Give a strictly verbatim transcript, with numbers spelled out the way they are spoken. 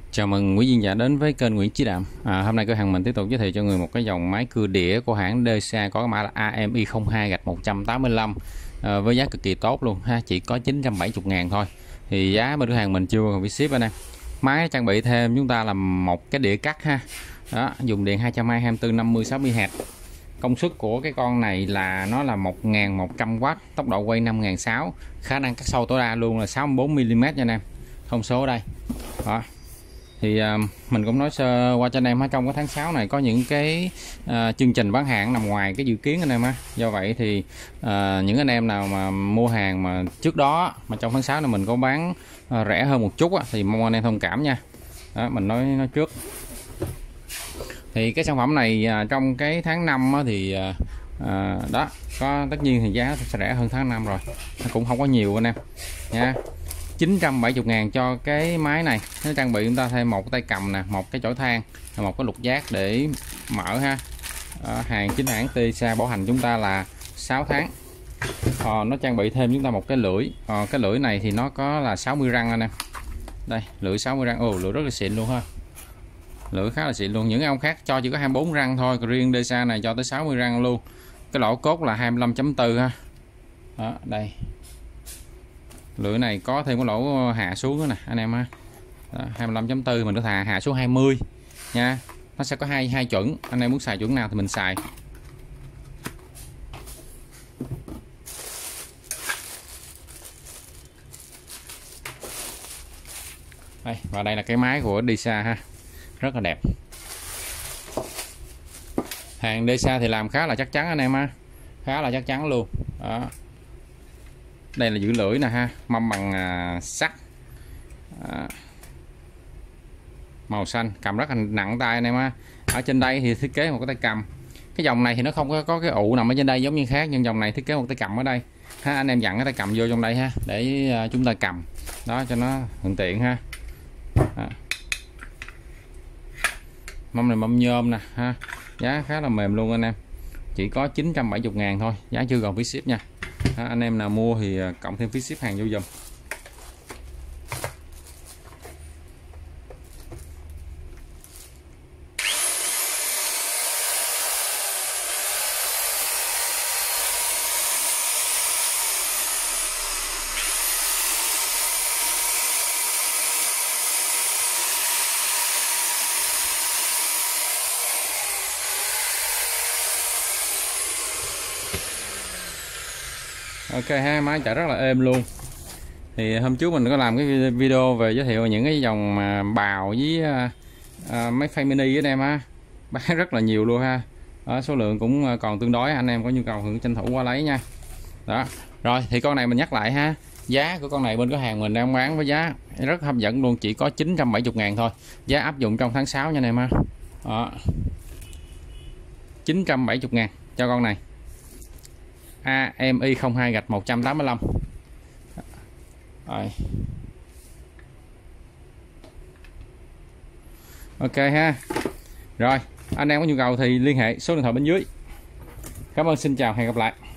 Chào mừng quý khán giả đến với kênh Nguyễn Chí Đạm. À, hôm nay cửa hàng mình tiếp tục giới thiệu cho người một cái dòng máy cưa đĩa của hãng đê xê có cái mã là A M I không hai một tám lăm, à, với giá cực kỳ tốt luôn ha, chỉ có chín trăm bảy mươi ngàn thôi. Thì giá bên cửa hàng mình chưa còn phí ship anh em. Máy trang bị thêm chúng ta là một cái đĩa cắt ha. Đó, dùng điện hai trăm hai mươi, hai mươi tư, năm mươi, sáu mươi héc. Công suất của cái con này là nó là một nghìn một trăm oát, tốc độ quay năm nghìn sáu trăm, khả năng cắt sâu tối đa luôn là sáu mươi bốn mi li mét nha anh em. Thông số ở đây. Đó. Thì uh, mình cũng nói sơ qua cho anh em, ở trong cái tháng sáu này có những cái uh, chương trình bán hàng nằm ngoài cái dự kiến anh em á. Do vậy thì uh, những anh em nào mà mua hàng mà trước đó mà trong tháng sáu này mình có bán uh, rẻ hơn một chút á, thì mong anh em thông cảm nha. Đó, mình nói nói trước. Thì cái sản phẩm này uh, trong cái tháng năm á, thì uh, uh, đó có tất nhiên thì giá sẽ rẻ hơn tháng năm rồi, nó cũng không có nhiều anh em nha. Chín trăm bảy mươi ngàn cho cái máy này. Nó trang bị chúng ta thêm một tay cầm nè, một cái chổi than, một cái lục giác để mở ha. Đó, hàng chính hãng tê xê bảo hành chúng ta là sáu tháng. Ờ, nó trang bị thêm chúng ta một cái lưỡi. Ờ, cái lưỡi này thì nó có là sáu mươi răng anh em. Đây, lưỡi sáu mươi răng. Ồ, lưỡi rất là xịn luôn ha. Lưỡi khá là xịn luôn. Những ông khác cho chỉ có hai mươi bốn răng thôi, còn riêng đê xê này cho tới sáu mươi răng luôn. Cái lỗ cốt là hai mươi lăm chấm bốn ha. Đó, đây. Lưỡi này có thêm cái lỗ hạ xuống nữa nè anh em ha. Đó, hai mươi lăm chấm bốn mình có thà hạ xuống hai mươi nha. Nó sẽ có hai hai chuẩn, anh em muốn xài chuẩn nào thì mình xài. Đây, và đây là cái máy của đê xê ha, rất là đẹp. Hàng đê xê thì làm khá là chắc chắn anh em ha, khá là chắc chắn luôn. Đó. Đây là giữ lưỡi nè ha, mâm bằng à, sắt, à, màu xanh, cầm rất là nặng tay anh em ha. Ở trên đây thì thiết kế một cái tay cầm. Cái dòng này thì nó không có, có cái ụ nằm ở trên đây giống như khác, nhưng dòng này thiết kế một tay cầm ở đây ha. Anh em dặn cái tay cầm vô trong đây ha, để uh, chúng ta cầm đó cho nó thuận tiện ha. À. Mâm này mâm nhôm nè ha, giá khá là mềm luôn anh em, chỉ có chín trăm bảy mươi ngàn thôi, giá chưa còn phí ship nha. À, anh em nào mua thì cộng thêm phí ship hàng vô dùm. Ok ha, máy chạy rất là êm luôn. Thì hôm trước mình có làm cái video về giới thiệu những cái dòng mà bào với à, à, máy phay mini với em ha, bán rất là nhiều luôn ha. Đó, số lượng cũng còn tương đối, anh em có nhu cầu thì tranh thủ qua lấy nha. Đó, rồi thì con này mình nhắc lại ha, giá của con này bên cửa hàng mình đang bán với giá rất hấp dẫn luôn, chỉ có chín trăm bảy mươi ngàn thôi, giá áp dụng trong tháng sáu nha anh em ha. Đó, chín trăm bảy mươi ngàn cho con này A M I không hai một tám lăm. Rồi. Ok ha. Rồi, anh em có nhu cầu thì liên hệ số điện thoại bên dưới. Cảm ơn, xin chào, hẹn gặp lại.